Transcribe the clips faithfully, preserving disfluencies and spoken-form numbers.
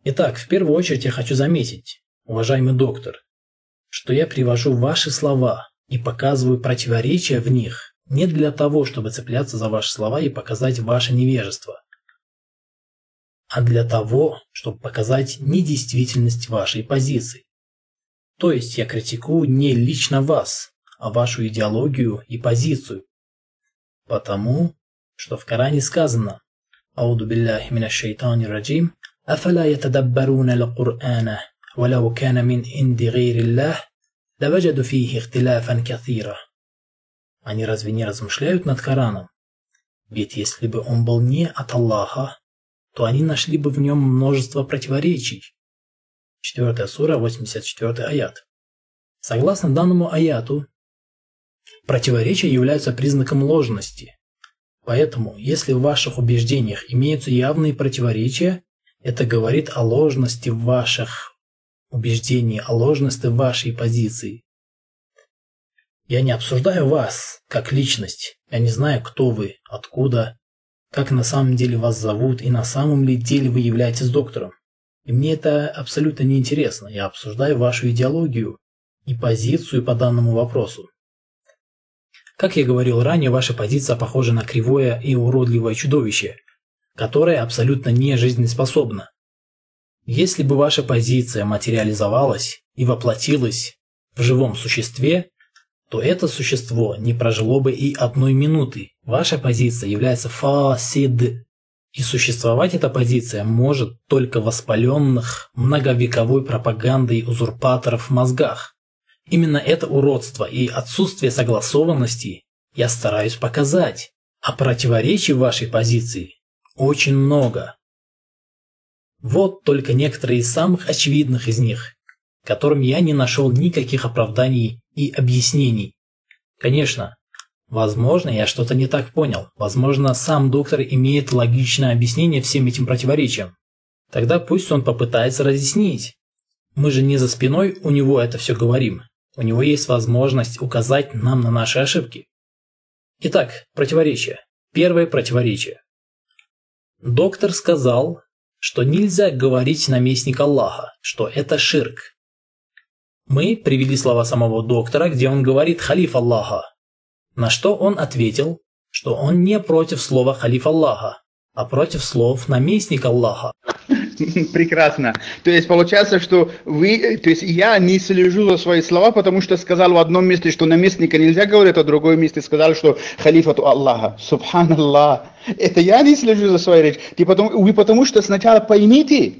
Итак, в первую очередь я хочу заметить, уважаемый доктор, что я привожу ваши слова и показываю противоречия в них не для того, чтобы цепляться за ваши слова и показать ваше невежество, а для того, чтобы показать недействительность вашей позиции. То есть я критикую не лично вас, а вашу идеологию и позицию. Потому, что в Коране сказано: «Ауду билляхи минаш шайтанир раджим, афаля ятадаббаруна ал-Кур'ана, валау кана мин инди гайриллах, лаваджаду фихи ихтиляфан катира». Они разве не размышляют над Кораном? Ведь если бы он был не от Аллаха, то они нашли бы в нем множество противоречий. четвёртая сура, восемьдесят четвёртый аят. Согласно данному аяту, противоречия являются признаком ложности. Поэтому, если в ваших убеждениях имеются явные противоречия, это говорит о ложности ваших убеждений, о ложности вашей позиции. Я не обсуждаю вас как личность. Я не знаю, кто вы, откуда, как на самом деле вас зовут и на самом ли деле вы являетесь доктором. И мне это абсолютно не интересно. Я обсуждаю вашу идеологию и позицию по данному вопросу. Как я говорил ранее, ваша позиция похожа на кривое и уродливое чудовище, которое абсолютно не жизнеспособно. Если бы ваша позиция материализовалась и воплотилась в живом существе, то это существо не прожило бы и одной минуты. Ваша позиция является фасид, и существовать эта позиция может только в воспаленных многовековой пропагандой узурпаторов в мозгах. Именно это уродство и отсутствие согласованности я стараюсь показать, а противоречий в вашей позиции очень много. Вот только некоторые из самых очевидных из них, которым я не нашел никаких оправданий и объяснений. Конечно, возможно, я что-то не так понял. Возможно, сам доктор имеет логичное объяснение всем этим противоречиям. Тогда пусть он попытается разъяснить. Мы же не за спиной у него это все говорим. У него есть возможность указать нам на наши ошибки. Итак, противоречие. Первое противоречие. Доктор сказал, что нельзя говорить наместник Аллаха, что это ширк. Мы привели слова самого доктора, где он говорит халиф Аллаха. На что он ответил, что он не против слова халиф Аллаха, а против слов наместник Аллаха. Прекрасно. То есть получается, что вы, то есть я не слежу за свои слова, потому что сказал в одном месте, что наместника нельзя говорить, а в другом месте сказал, что халифату Аллаха. Субханаллах. Это я не слежу за своей речью. Ты потому, вы потому что сначала поймите.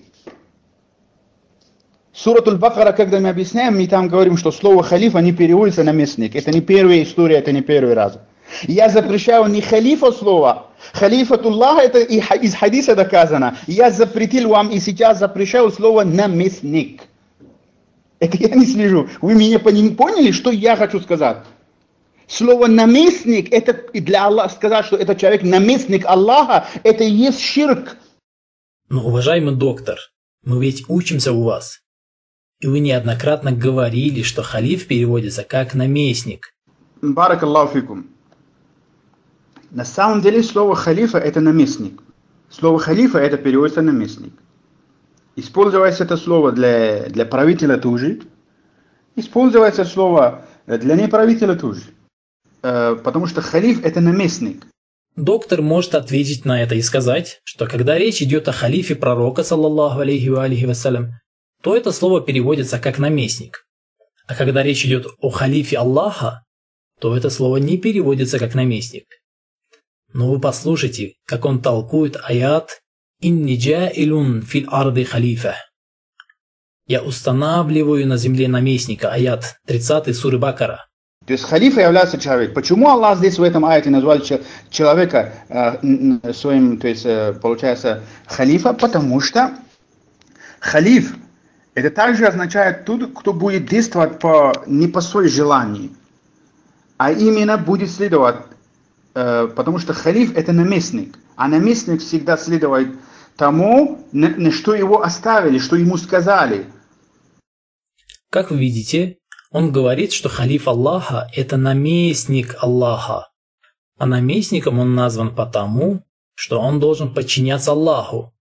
Сурат Аль-Бакара, когда мы объясняем, мы там говорим, что слово халифа не переводится наместник. Это не первая история, это не первый раз. Я запрещаю не халифа слово. Халифатуллах, это и из хадиса доказано. Я запретил вам и сейчас запрещаю слово наместник. Это я не слежу. Вы меня поняли, что я хочу сказать? Слово наместник, это для Аллаха сказать, что этот человек наместник Аллаха, это и есть ширк. Но, уважаемый доктор, мы ведь учимся у вас. И вы неоднократно говорили, что халиф переводится как наместник. Баракаллаху фикум. На самом деле слово халифа это наместник. Слово халифа это переводится наместник. Используется это слово для, для правителя тоже. Используется слово для неправителя тоже. Э, потому что халиф это наместник. Доктор может ответить на это и сказать, что когда речь идет о халифе пророка, саллаллаху алейхи ва алейхи вассалям, то это слово переводится как наместник. А когда речь идет о халифе Аллаха, то это слово не переводится как наместник. Но вы послушайте, как он толкует аят «Инни джаилун фил арды халифа». Я устанавливаю на земле наместника, аят тридцатый суры Бакара. То есть халифа является человек. Почему Аллах здесь в этом аяте назвал человека э, своим, то есть э, получается халифа? Потому что халиф это также означает тот, кто будет действовать по, не по своему желанию, а именно будет следовать. Потому что халиф это наместник, а наместник всегда следует тому, на что его оставили, что ему сказали. Как вы видите, он говорит, что халиф Аллаха это наместник Аллаха, а наместником он назван потому, что он должен подчиняться Аллаху.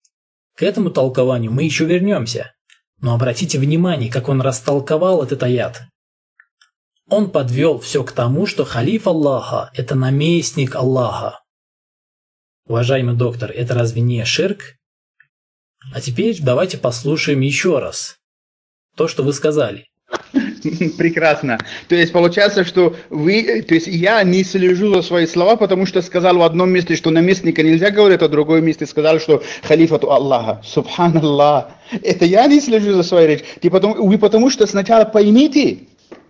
К этому толкованию мы еще вернемся. Но обратите внимание, как он растолковал этот аят. Он подвел все к тому, что халиф Аллаха – это наместник Аллаха. Уважаемый доктор, это разве не ширк? А теперь давайте послушаем еще раз то, что вы сказали. Прекрасно. То есть получается, что вы, то есть я не слежу за свои слова, потому что сказал в одном месте, что наместника нельзя говорить, а в другом месте сказал, что халифату Аллаха. Субханаллах. Это я не слежу за своей речью. Ты потому, вы потому что сначала поймите.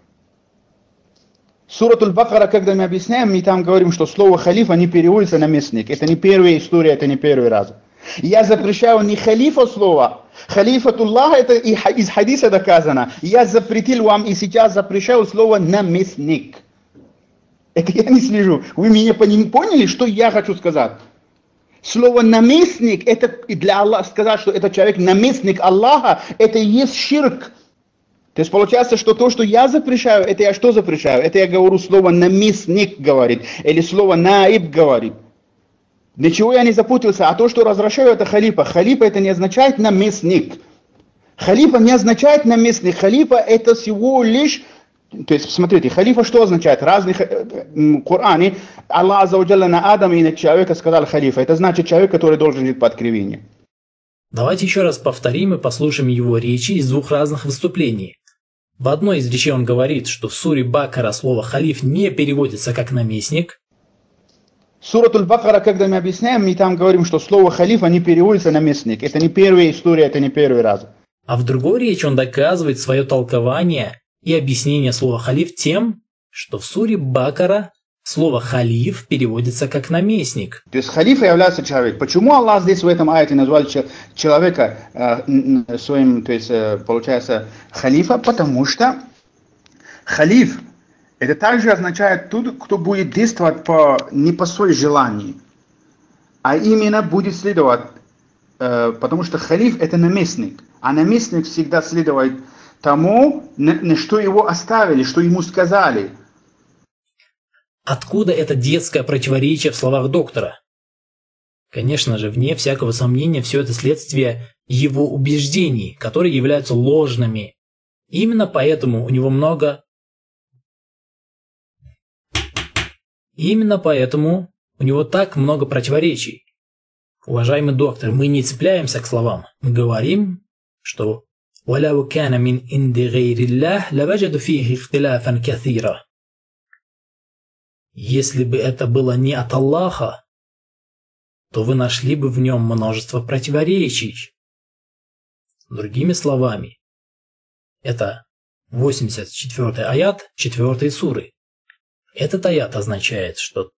Сурат Аль-Бакара, когда мы объясняем, мы там говорим, что слово халифа не переводится наместник. Это не первая история, это не первый раз. Я запрещаю не халифа слова. Халифатуллах это и из хадиса доказано. Я запретил вам и сейчас запрещаю слово наместник. Это я не слежу. Вы меня поняли, что я хочу сказать? Слово наместник, это для Аллаха сказать, что это человек наместник Аллаха, это и есть ширк. То есть получается, что то, что я запрещаю, это я что запрещаю? Это я говорю слово наместник говорит, или слово наиб говорит. Для чего я не запутался? А то, что разрешаю, это халифа. Халифа это не означает наместник. Халифа не означает наместник. Халифа это всего лишь... То есть, смотрите, халифа что означает? В разных в Коране Аллах Аззаваджалля на Адама и на человека сказал халифа. Это значит человек, который должен жить под кривением. Давайте еще раз повторим и послушаем его речи из двух разных выступлений. В одной из речей он говорит, что в суре Бакара слово халиф не переводится как наместник. Сурат Аль-Бакара, когда мы объясняем, мы там говорим, что слово халифа не переводится наместник. Это не первая история, это не первый раз. А в другой речи он доказывает свое толкование и объяснение слова халиф тем, что в суре Бакара слово халиф переводится как наместник. То есть халифа является человек. Почему Аллах здесь в этом аяте назвал человека э, своим, то есть э, получается халифа? Потому что халиф это также означает тот, кто будет действовать по, не по своему желанию, а именно будет следовать, э, потому что халиф это наместник, а наместник всегда следует тому, на, на что его оставили, что ему сказали. Откуда это детское противоречие в словах доктора? Конечно же, вне всякого сомнения, все это следствие его убеждений, которые являются ложными. Именно поэтому у него много... Именно поэтому у него так много противоречий. Уважаемый доктор, мы не цепляемся к словам. Мы говорим, что وَلَوْ كَانَ مِنْ إِنْدِ غَيْرِ اللَّهِ لَوَجَدُ فِيهِ اخْتِلَافًا كَثِيرًا. Если бы это было не от Аллаха, то вы нашли бы в нем множество противоречий. Другими словами, это восемьдесят четвёртый аят четвёртой суры. Этот аят означает, что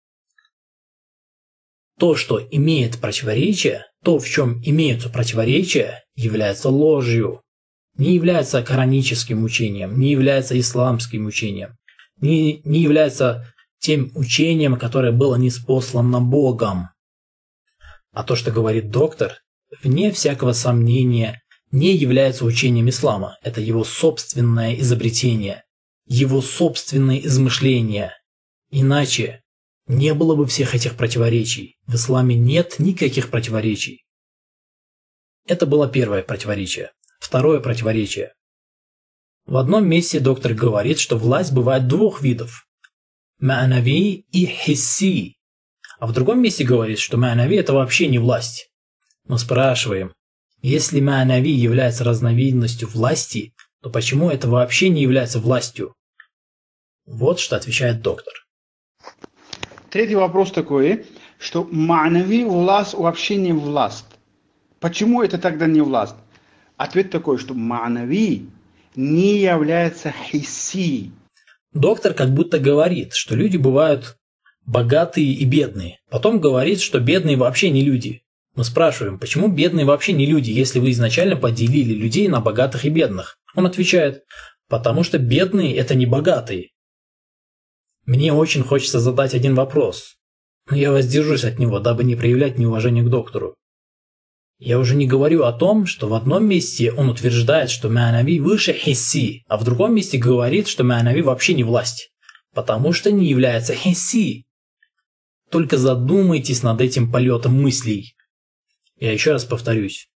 то, что имеет противоречие, то, в чем имеются противоречия, является ложью, не является кораническим учением, не является исламским учением, не, не является тем учением, которое было ниспослано Богом. А то, что говорит доктор, вне всякого сомнения, не является учением ислама. Это его собственное изобретение, его собственные измышления. Иначе не было бы всех этих противоречий. В исламе нет никаких противоречий. Это было первое противоречие. Второе противоречие. В одном месте доктор говорит, что власть бывает двух видов. Ма'нави и хисси. А в другом месте говорит, что ма'нави это вообще не власть. Мы спрашиваем, если ма'нави является разновидностью власти, то почему это вообще не является властью? Вот что отвечает доктор. Третий вопрос такой, что ма'нави власть вообще не власть. Почему это тогда не власть? Ответ такой, что ма'нави не является хисси. Доктор как будто говорит, что люди бывают богатые и бедные. Потом говорит, что бедные вообще не люди. Мы спрашиваем, почему бедные вообще не люди, если вы изначально поделили людей на богатых и бедных? Он отвечает, потому что бедные это не богатые. Мне очень хочется задать один вопрос, но я воздержусь от него, дабы не проявлять неуважение к доктору. Я уже не говорю о том, что в одном месте он утверждает, что ма'нави выше хисси, а в другом месте говорит, что ма'нави вообще не власть, потому что не является хисси. Только задумайтесь над этим полетом мыслей. Я еще раз повторюсь.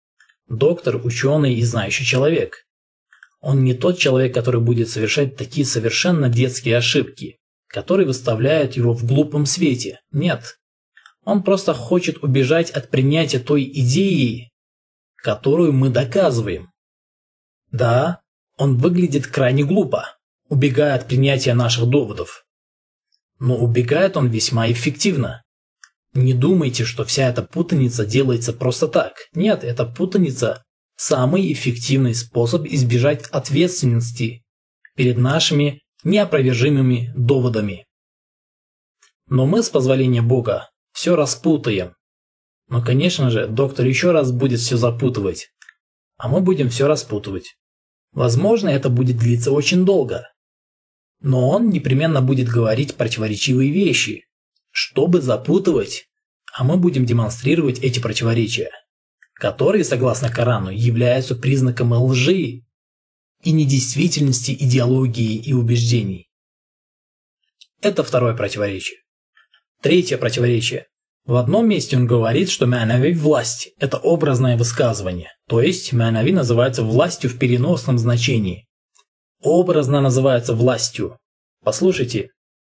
Доктор – ученый и знающий человек. Он не тот человек, который будет совершать такие совершенно детские ошибки, которые выставляют его в глупом свете. Нет. Он просто хочет убежать от принятия той идеи, которую мы доказываем. Да, он выглядит крайне глупо, убегая от принятия наших доводов. Но убегает он весьма эффективно. Не думайте, что вся эта путаница делается просто так. Нет, эта путаница – самый эффективный способ избежать ответственности перед нашими неопровержимыми доводами. Но мы, с позволения Бога, все распутаем. Но, конечно же, доктор еще раз будет все запутывать, а мы будем все распутывать. Возможно, это будет длиться очень долго. Но он непременно будет говорить противоречивые вещи, чтобы запутывать, а мы будем демонстрировать эти противоречия, которые, согласно Корану, являются признаком лжи и недействительности идеологии и убеждений. Это второе противоречие. Третье противоречие. В одном месте он говорит, что ма'нави – власть – это образное высказывание, то есть ма'нави называется властью в переносном значении. Образно называется властью. Послушайте.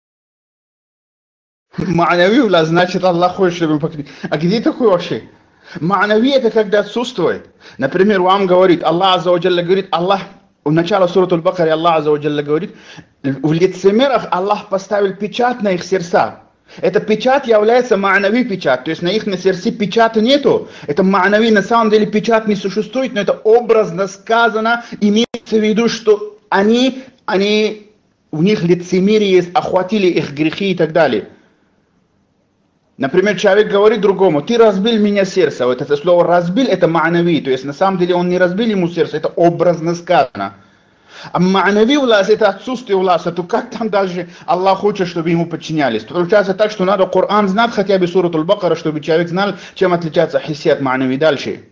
Ма'нави власть, значит, Аллах хочет, чтобы мы покрыли. А где такое вообще? Ма'нави – это когда отсутствует. Например, вам говорит, Аллах Азза ва Джалля говорит, Аллах, в начале суры Аль-Бакара Аллах Азза ва Джалля говорит, в лицемерах Аллах поставил печать на их сердца. Эта печать является ма'нави печать, то есть на их на сердце печати нету. Это ма'нави, на самом деле печать не существует, но это образно сказано, имеется в виду, что они, они, у них лицемерие охватили их грехи и так далее. Например, человек говорит другому, ты разбил меня сердце. Вот это слово разбил, это ма'нави, то есть на самом деле он не разбил ему сердце, это образно сказано. А ма'нави власть, это отсутствие власти, то как там дальше Аллах хочет, чтобы ему подчинялись? Получается так, что надо Коран знать, хотя бы суру Аль-Бакара, чтобы человек знал, чем отличается хисси от ма'нави дальше.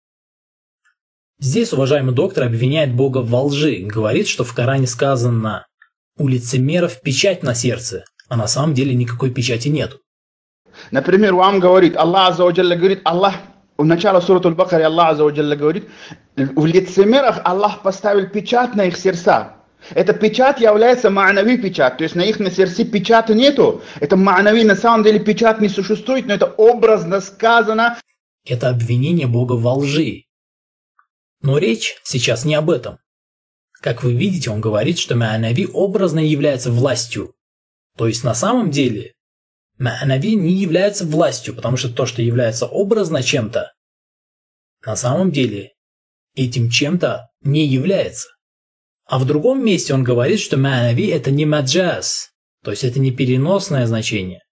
Здесь уважаемый доктор обвиняет Бога во лжи, говорит, что в Коране сказано «у лицемеров печать на сердце», а на самом деле никакой печати нет. Например, вам говорит, Аллах Азза ва Джалля говорит, Аллах, в начале суры Аль-Бакара Аллах Азза ва Джалля говорит, в лицемерах Аллах поставил печать на их сердца. Эта печать является ма'нави печать, то есть на их на сердце печати нету. Это ма'нави, на самом деле печать не существует, но это образно сказано. Это обвинение Бога во лжи. Но речь сейчас не об этом. Как вы видите, он говорит, что ма'нави образно является властью. То есть на самом деле ма'нави не является властью, потому что то, что является образно чем-то, на самом деле этим чем-то не является. А в другом месте он говорит, что ма'нави это не маджаз, то есть это не переносное значение.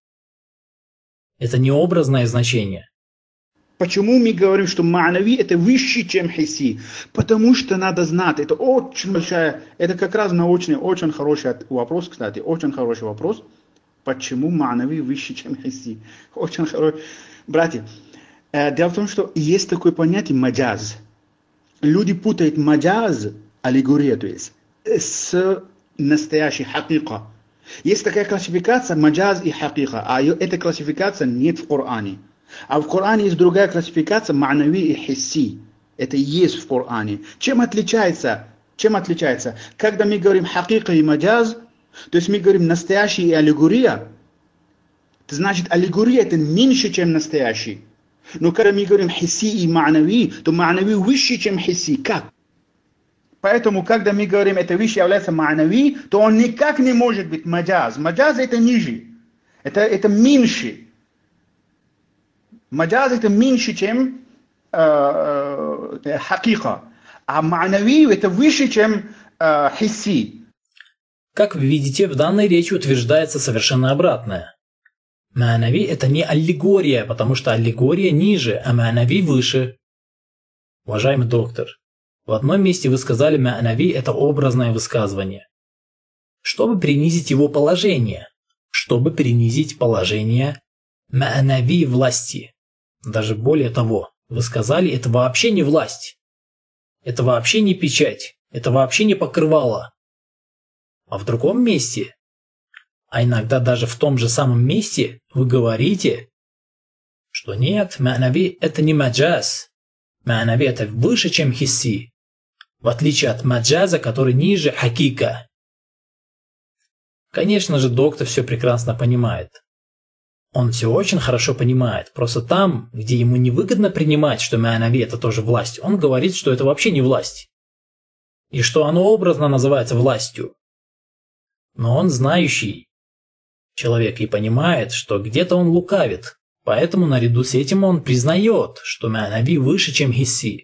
Это не образное значение. Почему мы говорим, что ма'нави это выше, чем хисси? Потому что надо знать, это очень большая, это как раз научный, очень хороший вопрос, кстати, очень хороший вопрос. Почему ма'нави выше, чем хисси? Очень хороший. Братья, э, дело в том, что есть такое понятие маджаз. Люди путают маджаз, аллегория, то есть, с настоящей хакика. Есть такая классификация маджаз и хакика, а эта классификация нет в Коране. А в Коране есть другая классификация ма'нави и хисси. Это есть в Коране. Чем отличается? Чем отличается? Когда мы говорим хакика и маджаз, то есть мы говорим настоящий и аллегория, это значит аллегория это меньше, чем настоящий. Но когда мы говорим хисси и ма'нави, то ма'нави выше, чем хисси. Как? Поэтому, когда мы говорим, это вещь является ма'нави, то он никак не может быть маджаз. Маджаз это ниже, это, это меньше. Маджаз это меньше, чем э, э, хакика. А ма'нави это выше, чем э, хисси. Как вы видите, в данной речи утверждается совершенно обратное. Ма'нави это не аллегория, потому что аллегория ниже, а ма'нави выше. Уважаемый доктор, в одном месте вы сказали ма'нави это образное высказывание. Чтобы принизить его положение, чтобы принизить положение ма'нави власти. Даже более того, вы сказали, это вообще не власть. Это вообще не печать. Это вообще не покрывало. А в другом месте, а иногда даже в том же самом месте, вы говорите, что нет, ма'нави это не маджаз. Ма'нави это выше, чем хисси, в отличие от маджаза, который ниже хакика. Конечно же, доктор все прекрасно понимает. Он все очень хорошо понимает. Просто там, где ему невыгодно принимать, что ма'нави это тоже власть, он говорит, что это вообще не власть. И что оно образно называется властью. Но он знающий человек и понимает, что где-то он лукавит. Поэтому наряду с этим он признает, что ма'нави выше, чем хисси.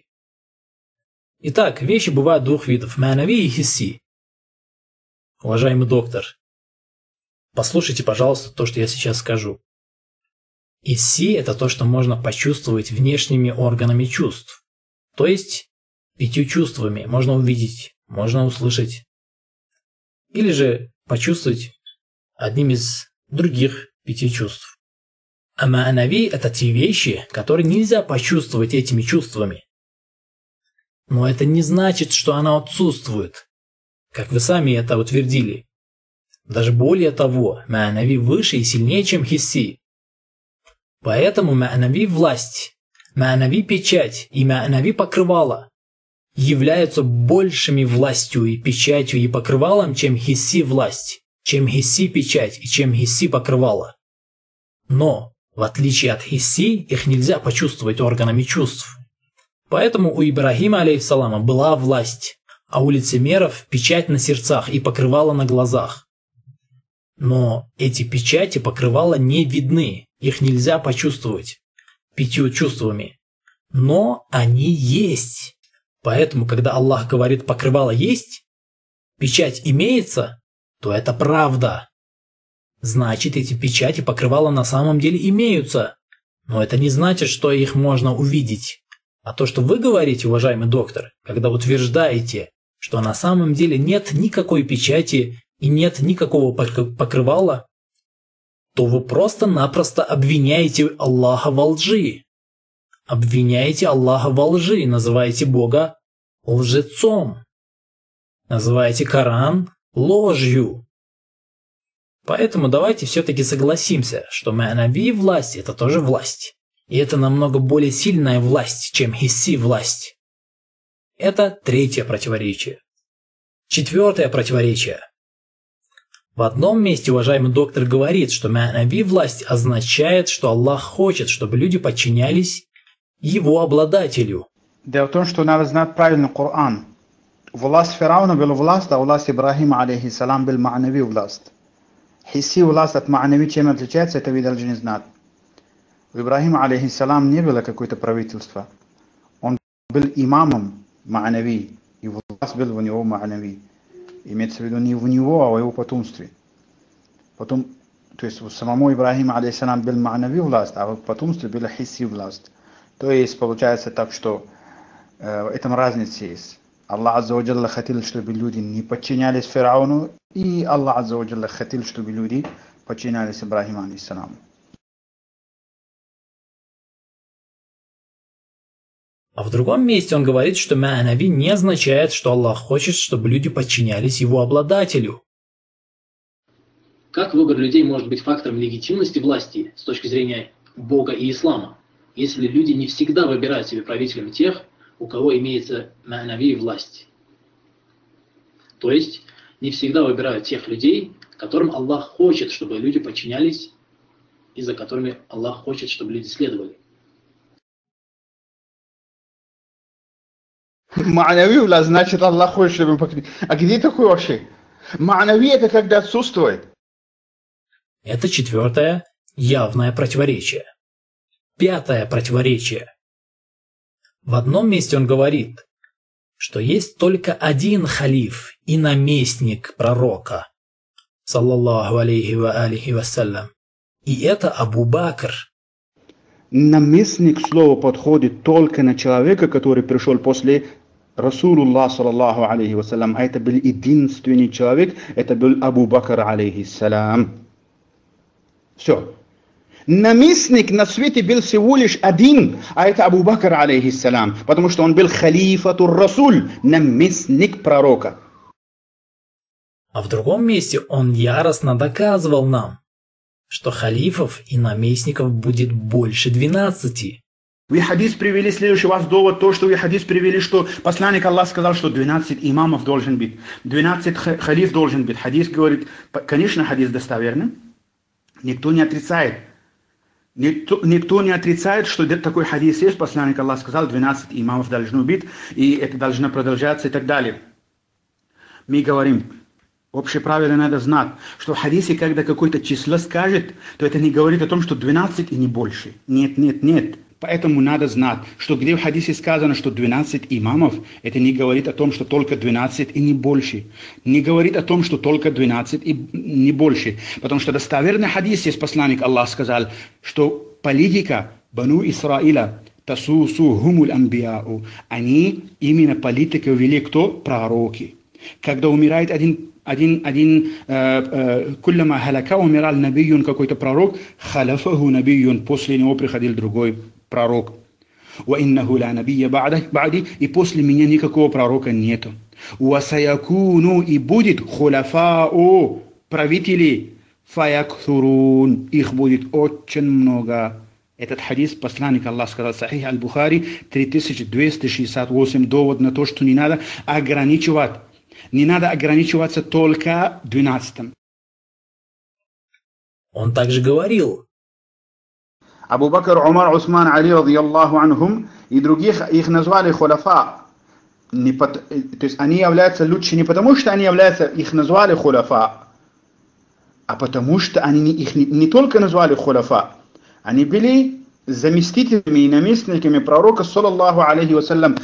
Итак, вещи бывают двух видов – ма'нави и хисси. Уважаемый доктор, послушайте, пожалуйста, то, что я сейчас скажу. Хисси – это то, что можно почувствовать внешними органами чувств. То есть, пятью чувствами можно увидеть, можно услышать. Или же почувствовать одним из других пяти чувств. А ма'нави – это те вещи, которые нельзя почувствовать этими чувствами. Но это не значит, что она отсутствует, как вы сами это утвердили. Даже более того, ма'нави выше и сильнее, чем хисси. Поэтому ма'нави власть, ма'нави печать и ма'нави покрывало являются большими властью и печатью и покрывалом, чем хисси власть, чем хисси печать и чем хисси покрывало. Но в отличие от хисси, их нельзя почувствовать органами чувств. Поэтому у Ибрахима, алейхиссалама, была власть, а у лицемеров печать на сердцах и покрывало на глазах. Но эти печати покрывала не видны, их нельзя почувствовать пятью чувствами. Но они есть. Поэтому, когда Аллах говорит «покрывало есть», печать имеется, то это правда. Значит, эти печати покрывала на самом деле имеются. Но это не значит, что их можно увидеть. А то, что вы говорите, уважаемый доктор, когда утверждаете, что на самом деле нет никакой печати и нет никакого покрывала, то вы просто-напросто обвиняете Аллаха во лжи. Обвиняете Аллаха во лжи, называете Бога лжецом. Называете Коран ложью. Поэтому давайте все-таки согласимся, что ма'нави власть – это тоже власть. И это намного более сильная власть, чем хисси власть. Это третье противоречие. Четвертое противоречие. В одном месте уважаемый доктор говорит, что ма'нави власть означает, что Аллах хочет, чтобы люди подчинялись его обладателю. Дело в том, что надо знать правильно Коран. Власть Фирауна была власть, а власть Ибрахима, алейхиссалам, был ма'нави власть. Хисси власть от ма'нави чем отличается, это вы должны знать. У Ибрахима, алейхиссалам, не было какое-то правительство. Он был имамом ма'нави, и власть была у него ма'нави. Имеется в виду не в него, а в его потомстве. Потом, то есть у самому Ибрахима, алейхиссалам, был ма'нави власть, а в потомстве была хисси власть. То есть получается так, что э, в этом разница есть. Аллах Азза ва Джалла хотел, чтобы люди не подчинялись Фирауну, и Аллах Азза ва Джалла хотел, чтобы люди подчинялись Ибрахиму, алейхиссалам. А в другом месте он говорит, что ма'нави не означает, что Аллах хочет, чтобы люди подчинялись его обладателю. Как выбор людей может быть фактором легитимности власти с точки зрения Бога и ислама, если люди не всегда выбирают себе правителем тех, у кого имеется ма'нави власть? То есть, не всегда выбирают тех людей, которым Аллах хочет, чтобы люди подчинялись, и за которыми Аллах хочет, чтобы люди следовали. Ма'нави власть, значит, Аллах хочет, чтобы мы покрыли. А где такое вообще? Ма'нави это когда отсутствует. Это четвертое явное противоречие. Пятое противоречие. В одном месте он говорит, что есть только один халиф и наместник пророка, саллаллаху алейхи ва алихи вассалям, и это Абу Бакр. Наместник слово подходит только на человека, который пришел после Расулуллах, саллаллаху алейхи вассалям, а это был единственный человек, это был Абу Бакр, алейхиссалям. Все. Наместник на свете был всего лишь один, а это Абу Бакр, алейхиссалям, потому что он был халифатур Расуль, наместник пророка. А в другом месте он яростно доказывал нам, что халифов и наместников будет больше двенадцати. Вы хадис привели, следующий у вас довод, то, что вы хадис привели, что посланник Аллах сказал, что двенадцать имамов должен быть, двенадцать халиф должен быть. Хадис говорит, конечно, хадис достоверный, никто не отрицает. Никто, никто не отрицает, что такой хадис есть, посланник Аллах сказал, двенадцать имамов должно быть, и это должно продолжаться и так далее. Мы говорим, общее правило надо знать, что в хадисе, когда какое-то число скажет, то это не говорит о том, что двенадцать и не больше. Нет, нет, нет. Поэтому надо знать, что где в хадисе сказано, что двенадцать имамов, это не говорит о том, что только двенадцать и не больше. Не говорит о том, что только двенадцать и не больше. Потому что достоверный хадис есть, посланник Аллах сказал, что политика Бану Исраиля, тасусу хумуль амбияу, они именно политика вели кто? Пророки. Когда умирает один Один, один, куллама халяка, умирал набиюн, какой-то пророк, халяфаху набиюн, после него приходил другой пророк. Ва иннаху ла набия ба'ди, и после меня никакого пророка нету. Ва саякуну, и будет хуляфау, правители, фаякthурун, их будет очень много. Этот хадис посланник Аллах сказал, Сахих аль-Бухари, три тысячи двести шестьдесят восемь, довод на то, что не надо ограничивать. Не надо ограничиваться только двенадцатым. Он также говорил. Абу Бакр, Умар, Усман, Али, радiyallahu анхум, и других их назвали хуляфа. Не по, то есть они являются лучше не потому, что они являются, их назвали хуляфа, а потому что они не, их не, не только назвали хуляфа, они были заместителями и наместниками пророка, саллаллаху алейхи вассалям.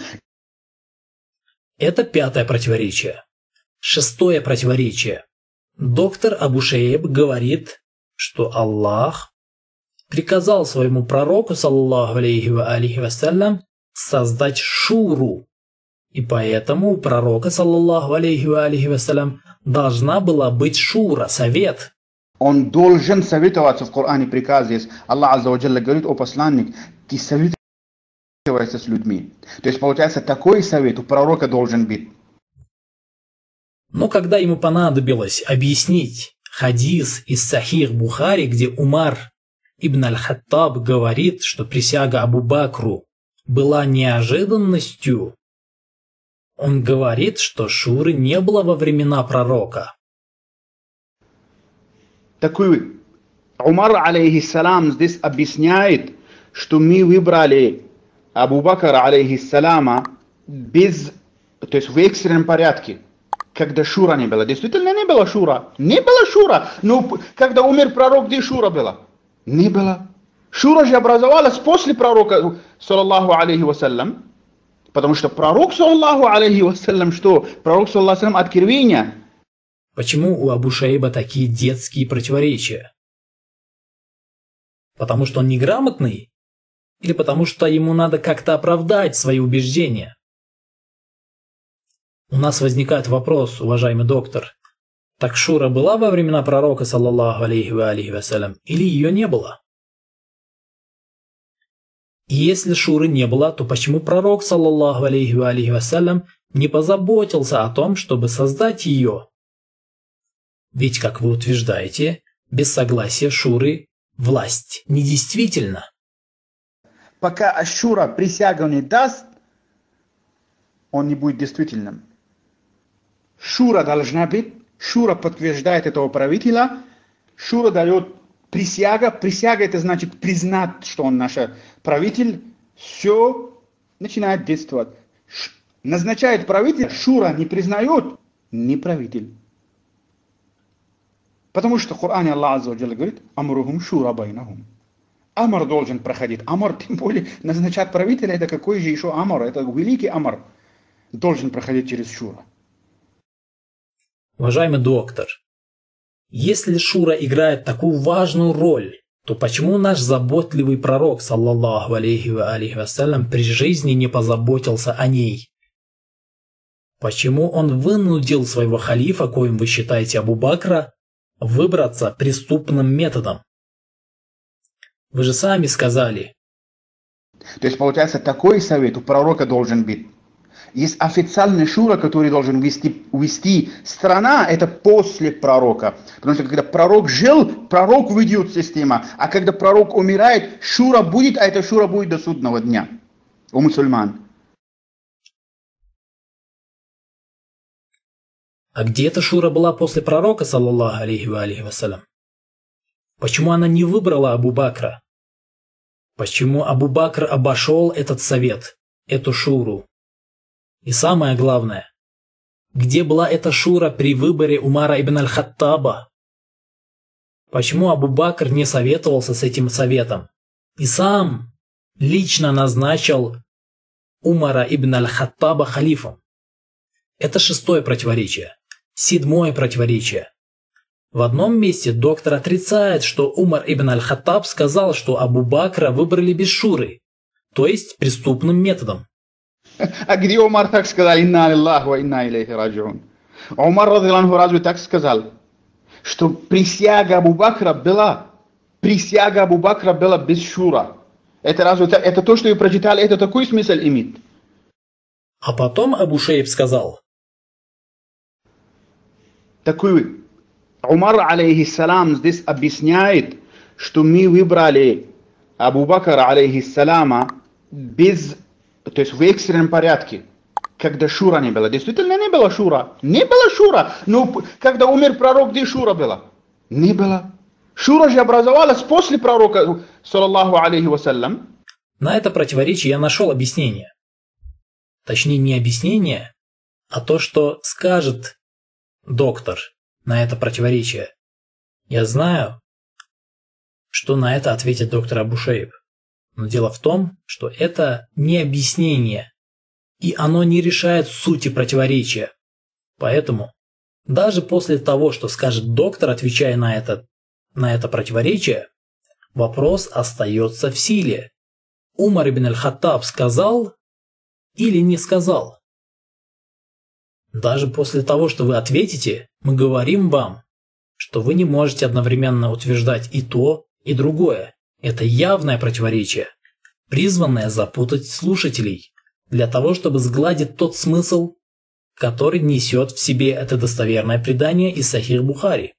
Это пятое противоречие. Шестое противоречие. Доктор Абу Шейб говорит, что Аллах приказал своему пророку, саллаллаху алейхи ва алейхи вассалям, создать шуру. И поэтому у пророка, саллаллаху алейхи ва алейхи вассалям, должна была быть шура, совет. Он должен советоваться в Коране, приказ есть. Аллах азза ва джалля говорит, о посланник, ты советуешься с людьми. То есть, получается, такой совет у пророка должен быть. Но когда ему понадобилось объяснить хадис из Сахих Бухари, где Умар ибн аль-Хаттаб говорит, что присяга Абу Бакру была неожиданностью, он говорит, что шуры не было во времена пророка. Такой Умар, алейхиссалам, здесь объясняет, что мы выбрали Абу Бакра, алейхиссалама, без, то есть в экстренном порядке. Когда шура не было. Действительно не было шура. Не было шура. Но когда умер пророк, где шура была? Не было. Шура же образовалась после пророка, саллаллаху алейхи вассалям. Потому что пророк, саллаллаху алейхи вассалям, что? Пророк, саллаллаху алейхи вассалям, откровения. Почему у Абу Шейба такие детские противоречия? Потому что он неграмотный? Или потому что ему надо как-то оправдать свои убеждения? У нас возникает вопрос, уважаемый доктор. Так шура была во времена пророка, саллаллаху алейхи ва алейхи вассалям, или ее не было? И если шуры не было, то почему пророк, саллаллаху алейхи ва алейхи вассалям, не позаботился о том, чтобы создать ее? Ведь, как вы утверждаете, без согласия шуры власть недействительна. Пока ашура присягу не даст, он не будет действительным. Шура должна быть, шура подтверждает этого правителя, шура дает присяга, присяга это значит признать, что он наш правитель, все начинает действовать. Ш, назначает правитель, шура не признает, не правитель. Потому что в Коране Аллах азза ва джалля говорит, амрухум шура байнахум. Амар должен проходить, амар тем более назначать правителя, это какой же еще амар, это великий амар, должен проходить через шура. Уважаемый доктор, если шура играет такую важную роль, то почему наш заботливый пророк, саллаллаху алейхи ва алейхи вассалям, при жизни не позаботился о ней? Почему он вынудил своего халифа, коим вы считаете Абу Бакра, выбраться преступным методом? Вы же сами сказали. То есть, получается, такой совет у пророка должен быть. Есть официальная шура, который должен вести, вести страна, это после пророка. Потому что когда пророк жил, пророк ведет систему. А когда пророк умирает, шура будет, а эта шура будет до судного дня у мусульман. А где эта шура была после пророка, саллаллаху алейхи ва алейхи вассалям? Почему она не выбрала Абу Бакра? Почему Абу Бакр обошел этот совет, эту шуру? И самое главное, где была эта шура при выборе Умара ибн аль-Хаттаба? Почему Абу Бакр не советовался с этим советом и сам лично назначил Умара ибн аль-Хаттаба халифом? Это шестое противоречие. Седьмое противоречие. В одном месте доктор отрицает, что Умар ибн аль-Хаттаб сказал, что Абу Бакра выбрали без шуры, то есть преступным методом. А где Умар так сказал, инна лиллахи ва инна илейхи раджиун? Умар радиллаху разве так сказал, что присяга Абу Бакра была, присяга Абу Бакра была без шура. Это разве это то, что вы прочитали, это такой смысл имеет? А потом Абу Шейб сказал. Такой Умар алейхиссалам здесь объясняет, что мы выбрали Абу Бакра алейхиссалама без, то есть в экстренном порядке, когда шура не было. Действительно не было шура. Не было шура. Но когда умер пророк, где шура была? Не было. Шура же образовалась после пророка, саллаллаху алейхи вассалям. На это противоречие я нашел объяснение. Точнее, не объяснение, а то, что скажет доктор на это противоречие. Я знаю, что на это ответит доктор Абу Шейб. Но дело в том, что это не объяснение, и оно не решает сути противоречия. Поэтому, даже после того, что скажет доктор, отвечая на это, на это противоречие, вопрос остается в силе. Умар ибн аль-Хаттаб сказал или не сказал? Даже после того, что вы ответите, мы говорим вам, что вы не можете одновременно утверждать и то, и другое. Это явное противоречие, призванное запутать слушателей, для того, чтобы сгладить тот смысл, который несет в себе это достоверное предание из Сахих Бухари.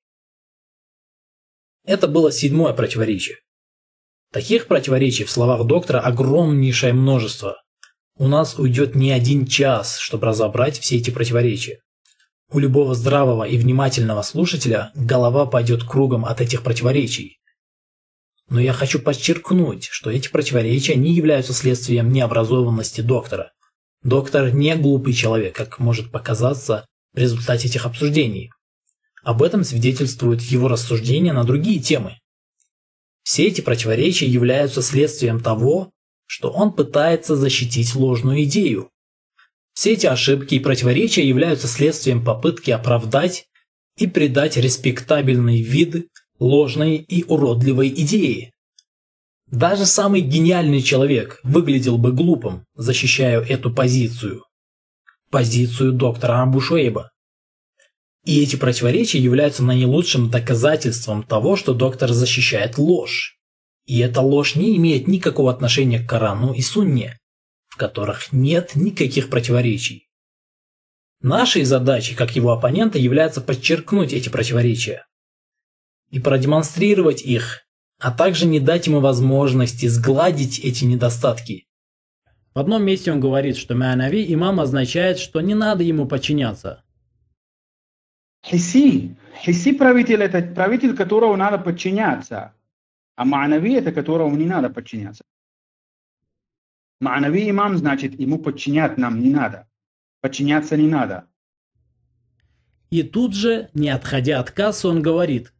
Это было седьмое противоречие. Таких противоречий в словах доктора огромнейшее множество. У нас уйдет не один час, чтобы разобрать все эти противоречия. У любого здравого и внимательного слушателя голова пойдет кругом от этих противоречий. Но я хочу подчеркнуть, что эти противоречия не являются следствием необразованности доктора. Доктор не глупый человек, как может показаться в результате этих обсуждений. Об этом свидетельствуют его рассуждения на другие темы. Все эти противоречия являются следствием того, что он пытается защитить ложную идею. Все эти ошибки и противоречия являются следствием попытки оправдать и придать респектабельный вид ложной и уродливой идеи. Даже самый гениальный человек выглядел бы глупым, защищая эту позицию. Позицию доктора Абу Шейба. И эти противоречия являются наилучшим доказательством того, что доктор защищает ложь. И эта ложь не имеет никакого отношения к Корану и Сунне, в которых нет никаких противоречий. Нашей задачей, как его оппонента, является подчеркнуть эти противоречия и продемонстрировать их, а также не дать ему возможности сгладить эти недостатки. В одном месте он говорит, что Ма'нави имам означает, что не надо ему подчиняться. Хисси. Хисси правитель – это правитель, которому надо подчиняться. А Ма'нави – это которому не надо подчиняться. Ма'нави имам, значит, ему подчинять нам не надо. Подчиняться не надо. И тут же, не отходя от кассы, он говорит.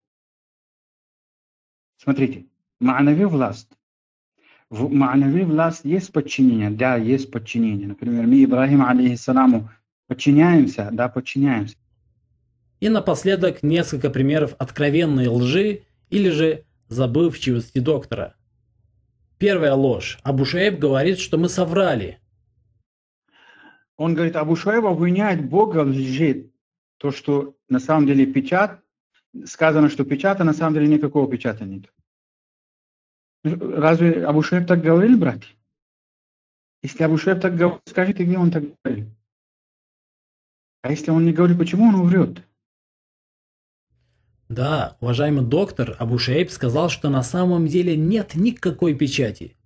Смотрите, Ма'нави власть. В Ма'нави власть есть подчинение? Да, есть подчинение. Например, мы Ибрахиму алейхиссаламу подчиняемся? Да, подчиняемся. И напоследок несколько примеров откровенной лжи или же забывчивости доктора. Первая ложь. Абу Шейб говорит, что мы соврали. Он говорит, Абу Шейб обвиняет Бога в лжи. То, что на самом деле печать, сказано, что печата, на самом деле никакого печата нет. Разве Абу Шейб так говорил, братья? Если Абу Шуайб так говорит, скажите, где он так говорит. А если он не говорит, почему он врет? Да, уважаемый доктор, Абу Шуайб сказал, что на самом деле нет никакой печати.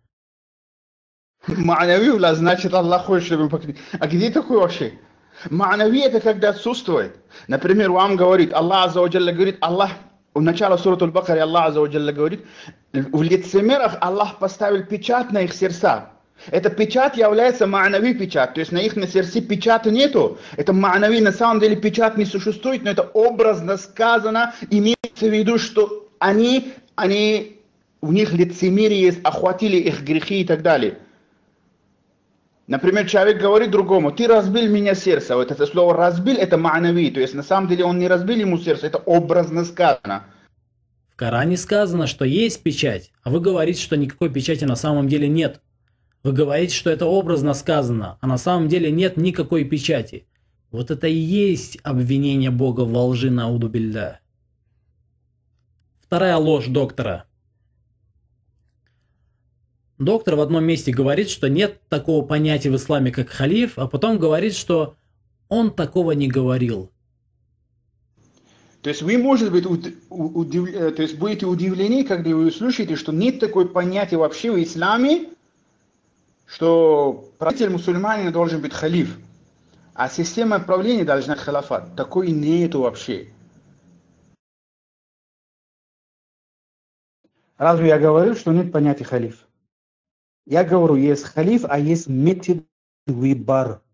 Ма'нави, значит, Аллах хочет, чтобы мы покрыли. А где такое вообще? Ма'нави это когда отсутствует. Например, вам говорит, Аллах Азза ва Джалля говорит, Аллах, в начале суры Аль-Бакара Аллах Азза ва Джалля говорит, в лицемерах Аллах поставил печать на их сердца. Эта печать является ма'нави печать, то есть на их на сердце печати нету. Это ма'нави, на самом деле печать не существует, но это образно сказано, имеется в виду, что они, они, у них лицемерие есть, охватили их грехи и так далее. Например, человек говорит другому, ты разбил меня сердце. Вот это слово разбил, это ма'нави, то есть на самом деле он не разбил ему сердце, это образно сказано. В Коране сказано, что есть печать, а вы говорите, что никакой печати на самом деле нет. Вы говорите, что это образно сказано, а на самом деле нет никакой печати. Вот это и есть обвинение Бога во лжи, науду билля. Вторая ложь доктора. Доктор в одном месте говорит, что нет такого понятия в исламе, как халиф, а потом говорит, что он такого не говорил. То есть вы, может быть, удив... то есть будете удивлены, когда вы услышите, что нет такой понятия вообще в исламе, что правитель мусульманина должен быть халиф, а система правления должна быть халафат. Такой нету вообще. Разве я говорил, что нет понятия халиф? Я говорю, есть халиф, а есть метод выбор.